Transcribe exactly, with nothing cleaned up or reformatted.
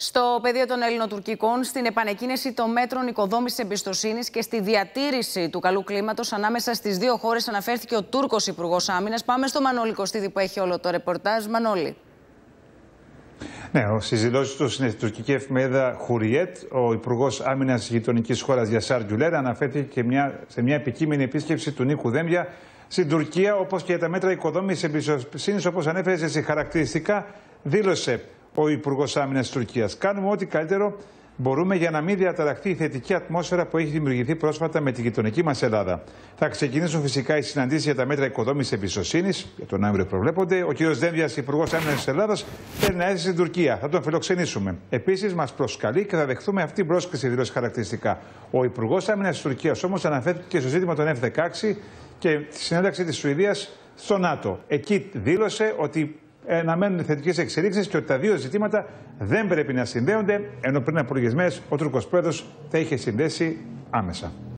Στο πεδίο των ελληνοτουρκικών, στην επανεκκίνηση των μέτρων οικοδόμησης εμπιστοσύνης και στη διατήρηση του καλού κλίματος ανάμεσα στις δύο χώρες, αναφέρθηκε ο Τούρκος Υπουργός Άμυνας. Πάμε στο Μανώλη Κωστίδη που έχει όλο το ρεπορτάζ. Μανώλη. Ναι, στις δηλώσεις του στην τουρκική εφημερίδα Χουριέτ, ο Υπουργός Άμυνας γειτονικής χώρας Γιασάρ Γκιουλέρ αναφέρθηκε και μια, σε μια επικείμενη επίσκεψη του Νίκου Δένδια στην Τουρκία, όπως και τα μέτρα οικοδόμησης εμπιστοσύνης, όπως ανέφερε σε χαρακτηριστικά, δήλωσε ο Υπουργός Άμυνας της Τουρκίας. Κάνουμε ό,τι καλύτερο μπορούμε για να μην διαταραχθεί η θετική ατμόσφαιρα που έχει δημιουργηθεί πρόσφατα με τη γειτονική μας Ελλάδα. Θα ξεκινήσουν φυσικά οι συναντήσεις για τα μέτρα οικοδόμησης εμπιστοσύνης, για τον Νοέμβριο προβλέπονται. Ο κ. Δένδιας, Υπουργός Άμυνας της Ελλάδας, θέλει να έρθει στην Τουρκία. Θα τον φιλοξενήσουμε. Επίσης, μας προσκαλεί και θα δεχθούμε αυτή την πρόσκληση, δηλώσει χαρακτηριστικά. Ο Υπουργός Άμυνας της Τουρκίας όμως αναφέρθηκε και στο ζήτημα των εφ δεκαέξι και τη συνένταξη της Σουηδίας στο ΝΑΤΟ. Εκεί δήλωσε ότι αναμένουν θετικές εξελίξεις και ότι τα δύο ζητήματα δεν πρέπει να συνδέονται, ενώ πριν από λίγες μέρες ο Τούρκος πρόεδρος τα είχε συνδέσει άμεσα.